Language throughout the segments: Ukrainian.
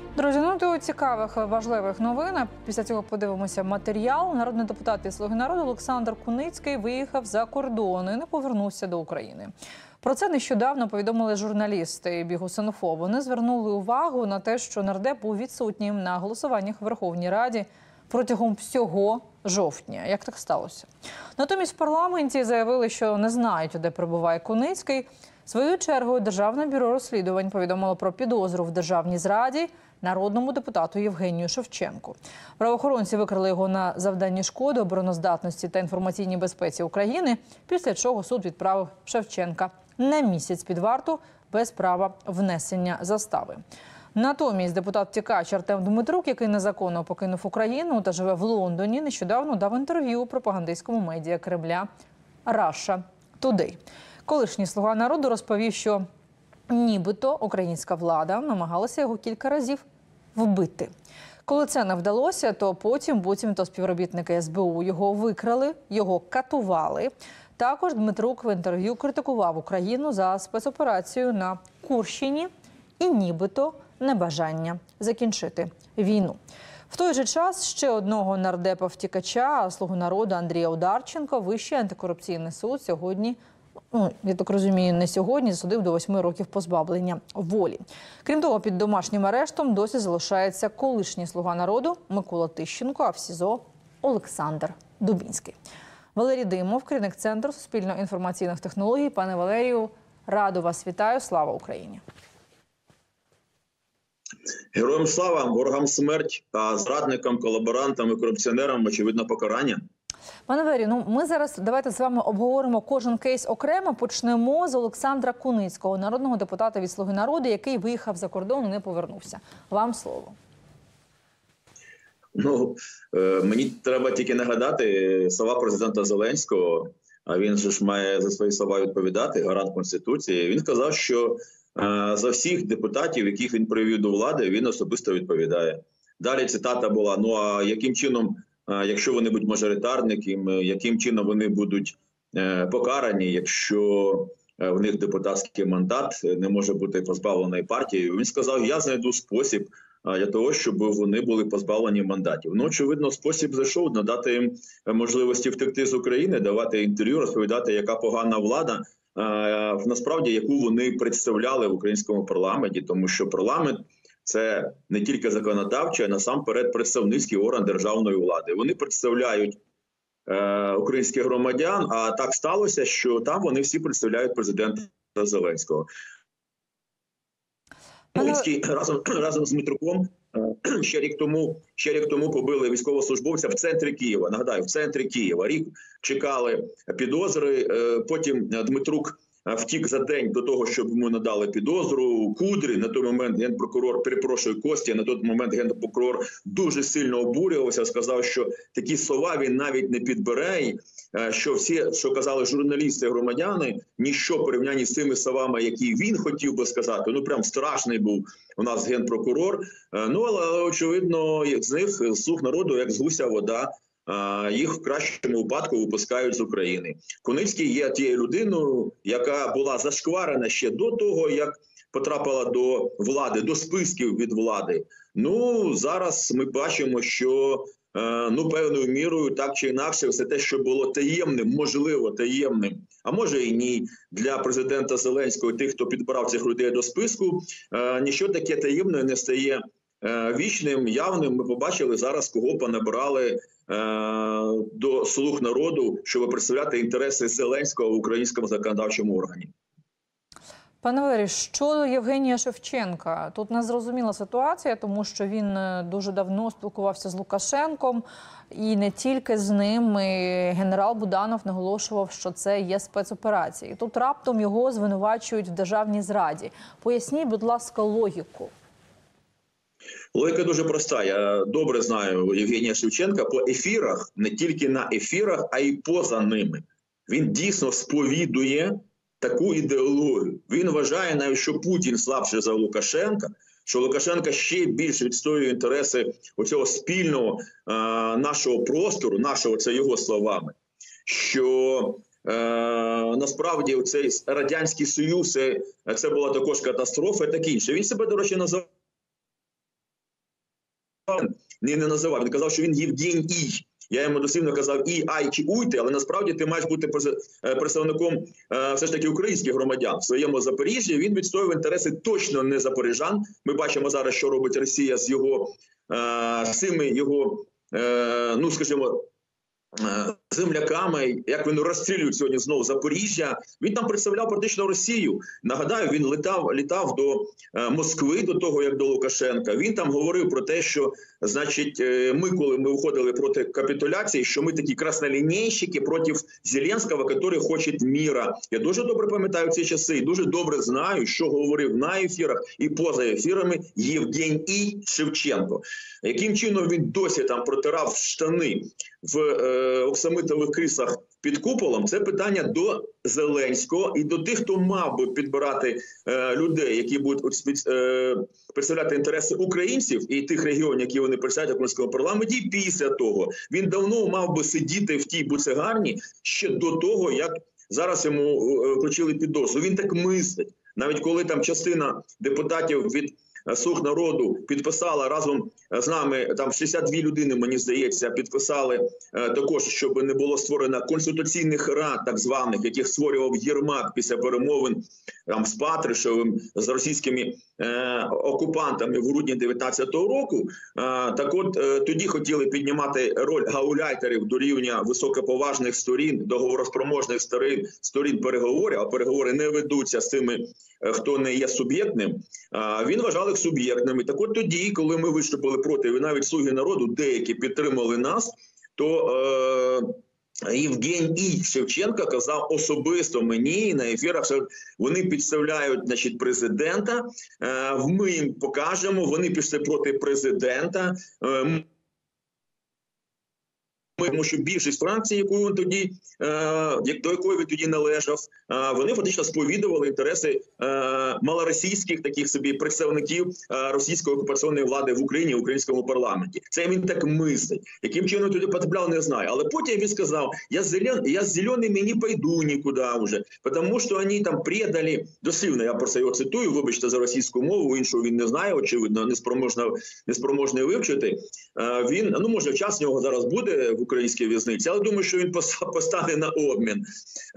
Друзі, до цікавих, важливих новин. Після цього подивимося матеріал. Народний депутат від «Слуги народу» Олександр Куницький виїхав за кордон і не повернувся до України. Про це нещодавно повідомили журналісти Бігусинфо. Вони звернули увагу на те, що нардеп був відсутнім на голосуваннях в Верховній Раді протягом всього жовтня. Як так сталося? Натомість в парламенті заявили, що не знають, де перебуває Куницький. Свою чергу Державне бюро розслідувань повідомило про підозру в державній зраді народному депутату Євгенію Шевченку. Правоохоронці викрили його на завданні шкоди обороноздатності та інформаційній безпеці України, після чого суд відправив Шевченка на місяць під варту без права внесення застави. Натомість депутат-втікач Артем Дмитрук, який незаконно покинув Україну та живе в Лондоні, нещодавно дав інтерв'ю пропагандистському медіа Кремля Russia Today. Колишній «Слуга народу» розповів, що нібито українська влада намагалася його кілька разів вбити. Коли це не вдалося, то потім буцімто співробітники СБУ його викрали, його катували. Також Дмитрук в інтерв'ю критикував Україну за спецоперацію на Курщині і нібито небажання закінчити війну. В той же час ще одного нардепа-втікача, «Слугу народу» Андрія Одарченка, Вищий антикорупційний суд сьогодні, я так розумію, не сьогодні, засудив до 8 років позбавлення волі. Крім того, під домашнім арештом досі залишається колишній «Слуга народу» Микола Тищенко, а в СІЗО Олександр Дубінський. Валерій Димов, керівник Центру суспільно-інформаційних технологій. Пане Валерію, радо вас вітаю. Слава Україні! Героям слава, ворогам смерть, а зрадникам, колаборантам і корупціонерам, очевидно, покарання. Пане Валерію, ми зараз давайте з вами обговоримо кожен кейс окремо. Почнемо з Олександра Куницького, народного депутата від «Слуги народу», який виїхав за кордон і не повернувся. Вам слово. Мені треба тільки нагадати слова президента Зеленського, а він ж має за свої слова відповідати, гарант Конституції. Він сказав, що за всіх депутатів, яких він привів до влади, він особисто відповідає. Далі цитата була: а яким чином, якщо вони будуть мажоритарниками, яким чином вони будуть покарані, якщо в них депутатський мандат не може бути позбавлений партією? Він сказав: я знайду спосіб для того, щоб вони були позбавлені мандатів. Очевидно, спосіб зайшов: надати їм можливості втекти з України, давати інтерв'ю, розповідати, яка погана влада, насправді, яку вони представляли в українському парламенті, тому що парламент – це не тільки законодавчий, а насамперед представницький орган державної влади. Вони представляють українських громадян, а так сталося, що там вони всі представляють президента Зеленського. Куницький разом з Дмитруком ще рік тому побили військовослужбовця в центрі Києва. Нагадаю, в центрі Києва. Рік чекали підозри, потім Дмитрук втік за день до того, щоб йому надали підозру. Кудрі, на той момент генпрокурор, Костя, на той момент генпрокурор дуже сильно обурювався, сказав, що такі слова він навіть не підбере, що всі, що казали журналісти, громадяни, ніщо в порівнянні з тими словами, які він хотів би сказати. Прям страшний був у нас генпрокурор. Але очевидно, з них, «Слуг народу», як з гуся вода, їх в кращому випадку випускають з України. Куницький є тією людиною, яка була зашкварена ще до того, як потрапила до влади, до списків від влади. Зараз ми бачимо, що певною мірою, так чи інакше, все те, що було таємним, можливо таємним, а може і ні, для президента Зеленського і тих, хто підбирав цих людей до списку, ніщо таке таємне не стає вічним, явним. Ми побачили зараз, кого понабирали до «Слуг народу», щоб представляти інтереси Зеленського в українському законодавчому органі. Пане Валерію, щодо Євгенія Шевченка, тут незрозуміла ситуація, тому що він дуже давно спілкувався з Лукашенком, і не тільки з ним. Генерал Буданов наголошував, що це є спецоперації. Тут раптом його звинувачують в державній зраді. Поясніть, будь ласка, логіку. Логіка дуже проста. Я добре знаю Євгенія Шевченка по ефірах, не тільки на ефірах, а й поза ними. Він дійсно сповідує таку ідеологію. Він вважає навіть, що Путін слабший за Лукашенка, що Лукашенко ще більше відстоює інтереси оцього спільного нашого простору, нашого, це його словами, що насправді цей Радянський Союз це була також катастрофа і таке інше. Він себе, до речі, називає не називав. Він казав, що він Євгеній. Я йому дослівно казав і, ай чи уйти, але насправді ти маєш бути представником все ж таки українських громадян. В своєму Запоріжжі він відстоював інтереси точно не запоріжан. Ми бачимо зараз, що робить Росія з цими його, ну скажімо, земляками, як вони розстрілюють сьогодні знову Запоріжжя. Він там представляв практично Росію. Нагадаю, він літав до Москви, до того, як до Лукашенка. Він там говорив про те, що, значить, коли ми виходили проти капітуляції, що ми такі краснолінійщики проти Зеленського, який хоче міра. Я дуже добре пам'ятаю ці часи, дуже добре знаю, що говорив на ефірах і поза ефірами Євгеній Шевченко. Яким чином він досі там протирав штани в оксамитових кріслах під куполом, це питання до Зеленського і до тих, хто мав би підбирати людей, які будуть представляти інтереси українців і тих регіонів, які вони представляють в українському парламенті. І після того він давно мав би сидіти в тій буцегарні ще до того, як зараз йому вручили підозру. Він так мислить. Навіть коли там частина депутатів від «Слуг народу» підписала разом з нами, там 62 людини, мені здається, підписали також, щоб не було створено конституційних рад, так званих, яких створював Єрмак після перемовин там з Патрушевим, з російськими окупантами в грудні 19-го року. Так от, тоді хотіли піднімати роль гауляйтерів до рівня високоповажних сторін, договороспроможних сторін переговорів, а переговори не ведуться з тими, хто не є суб'єктним. Він вважав їх суб'єктними. Так от тоді, коли ми виступили проти, і навіть «Слуги народу», деякі підтримали нас, то Євгеній Шевченко казав особисто мені на ефірах, що вони підставляють, значить, президента, ми їм покажемо, вони пішли проти президента, тому що більшість фракцій, до якої він тоді належав, вони фактично сповідували інтереси малоросійських таких собі представників російської окупаційної влади в Україні, в українському парламенті. Це він так мислить. Яким чином туди потрапляв, не знаю. Але потім він сказав, я з зеленими не пойду нікуди вже, тому що вони там предали, дослівно я про це його цитую, вибачте за російську мову, іншого він не знає, очевидно, неспроможний вивчити. Він, ну може час в нього зараз буде в українській в'язниці, але думаю, що він постане на обмін.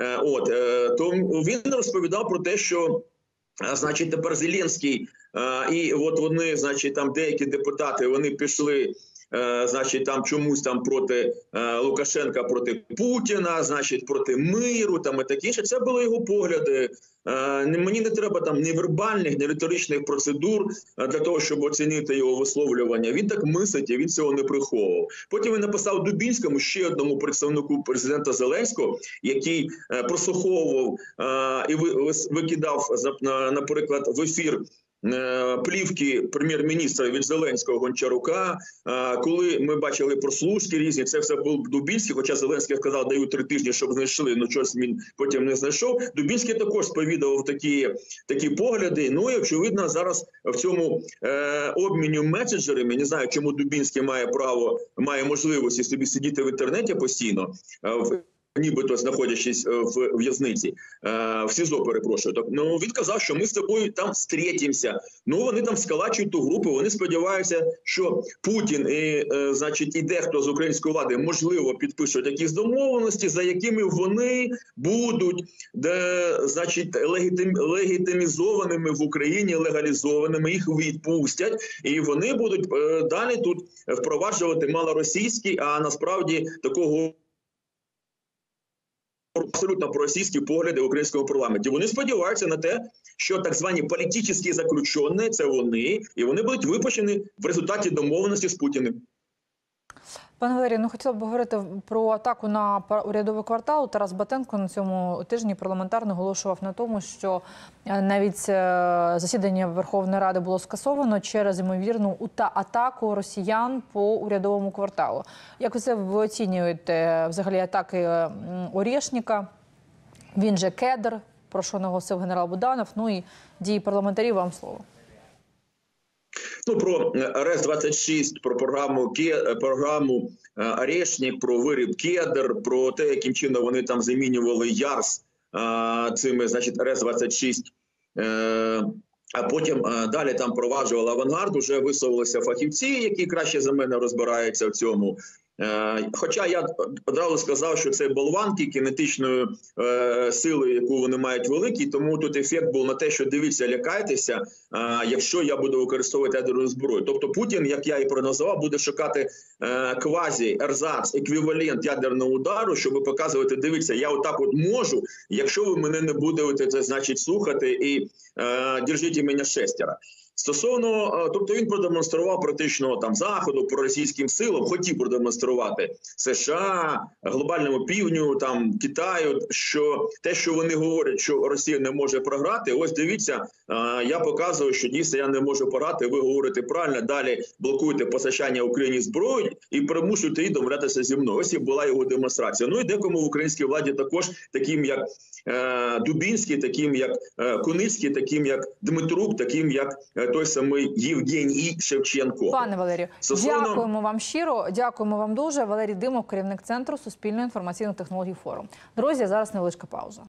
То він розповідав про те, що, значить, тепер Зеленський і от вони, значить, там деякі депутати, вони пішли, значить, там чомусь там проти Лукашенка, проти Путіна, значить, проти миру, там і таке інше. Це були його погляди. Мені не треба там ні вербальних, ні риторичних процедур для того, щоб оцінити його висловлювання. Він так мислить, і він цього не приховував. Потім він написав Дубінському, ще одному представнику президента Зеленського, який прослуховував і викидав, наприклад, в ефір плівки прем'єр-міністра від Зеленського, Гончарука. Коли ми бачили прослушки різні, це все був Дубінський, хоча Зеленський сказав, даю 3 тижні, щоб знайшли, ну щось він потім не знайшов. Дубінський також сповідував такі погляди. Ну і, очевидно, зараз в цьому обміні меседжерами, не знаю, чому Дубінський має можливості собі сидіти в інтернеті постійно, нібито знаходячись в в'язниці, в СІЗО, перепрошую. Так, ну, він казав, що ми з тобою там зустрітимося. Ну, вони там скалачують ту групу, вони сподіваються, що Путін і дехто з української влади, можливо, підпишуть якісь домовленості, за якими вони будуть, значить, легітимізованими в Україні, легалізованими, їх відпустять, і вони будуть далі тут впроваджувати малоросійський, а насправді такого абсолютно проросійські погляди в українському парламенті. Вони сподіваються на те, що так звані політичні заключені – це вони, і вони будуть випущені в результаті домовленості з Путіним. Пане Валерію, ну хотіла б говорити про атаку на урядовий квартал. Тарас Батенко на цьому тижні парламентарно оголошував на тому, що навіть засідання Верховної Ради було скасовано через ймовірну атаку росіян по урядовому кварталу. Як ви оцінюєте взагалі атаки Орєшніка, він же Кедр, про що наголосив генерал Буданов, ну і дії парламентарів, вам слово. Ну, про РС-26, про програму Орешник, про виріб Кедр, про те, яким чином вони там замінювали ЯРС цими, значить, РС-26 А потім далі там проваджували авангард, уже висовувалися фахівці, які краще за мене розбираються в цьому. Хоча я одразу сказав, що це болванки кінетичної сили, яку вони мають великі, тому тут ефект був на те, що дивіться, лякайтеся, якщо я буду використовувати ядерну зброю. Тобто Путін, як я і прогнозував, буде шукати квазі, ерзац, еквівалент ядерного удару, щоб показувати, дивіться, я отак от можу, якщо ви мене не будете, це значить, слухати і держіть мене шестеро. Стосовно, тобто він продемонстрував практично там Заходу, проросійським силам, хотів продемонструвати США, глобальному півдню, там Китаю, що те, що вони говорять, що Росія не може програти, ось дивіться, я показую, що дійсно я не можу програти, ви говорите правильно, далі блокуєте постачання Україні зброї і примушуєте її домовлятися зі мною. Ось і була його демонстрація. Ну і декому в українській владі також, таким як Дубінський, таким як Куницький, таким як Дмитрук, таким як той самий Євгеній Шевченко. Пане Валерію, дякуємо вам щиро, дякуємо вам дуже. Валерій Димов, керівник Центру суспільної інформаційно-технологій форум. Друзі, зараз невеличка пауза.